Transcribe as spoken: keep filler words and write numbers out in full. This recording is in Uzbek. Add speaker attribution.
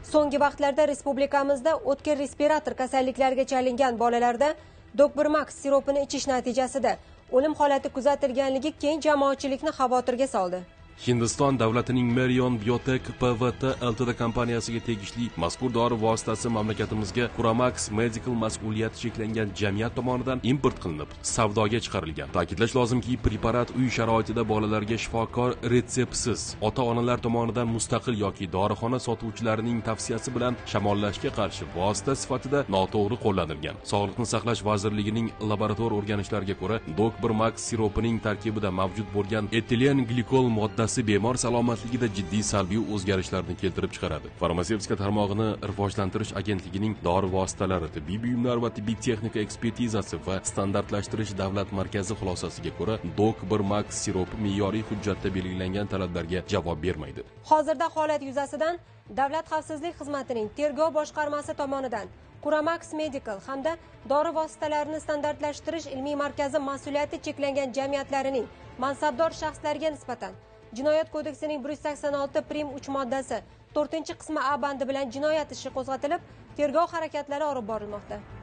Speaker 1: So'nggi vaqtlarda respublikamizda o'tkir respirator kasalliklariga chalingan bolalarda Dokbermax siropini ichish natijasida o'lim holati kuzatilganligi keng jamoatchilikni xavotirga soldi.
Speaker 2: Hindiston davlatining Marion Biotech P V T Ltd kompaniyasiga tegishli mazkur dori vositasi mamlakatimizga Curamax Medical mas'uliyati cheklangan jamiyat tomonidan import qilinib, savdoga chiqarilgan. Ta'kidlash lozimki, preparat uy sharoitida bolalarga shifokor retseptsiz, ota-onalar tomonidan mustaqil yoki dorixona sotuvchilarining tavsiyasi bilan shamollashga qarshi vosita sifatida noto'g'ri qo'llanilgan. Sog'liqni saqlash vazirligining laborator o'rganishlariga ko'ra, Dokbermax siropining tarkibida mavjud bo'lgan etilen glikol moddasi bemor salomatligida jiddiy salbiy o'zgarishlarni keltirib chiqaradi. Farmatsevtika tarmog'ini rivojlantirish agentligining dori vositalari, tibbiy buyumlar va tibbiy texnika ekspertizasi va standartlashtirish davlat markazi xulosasiga ko'ra, Dokbermax siropi me'yoriy hujjatda belgilangan talablarga javob bermaydi.
Speaker 1: Hozirda holat yuzasidan Davlat xavfsizlik xizmatining tergov boshqarmasi tomonidan Curamax Medical hamda dori vositalarini standartlashtirish ilmiy markazi mas'uliyati cheklangan jamiyatlarining mansabdor shaxslariga nisbatan Jinoyat kodeksining bir yuz sakson olti prim uch moddasi to'rtinchi qismi A bandi bilan jinoyat ishi qo'zg'atilib, tergov harakatlari olib borilmoqda.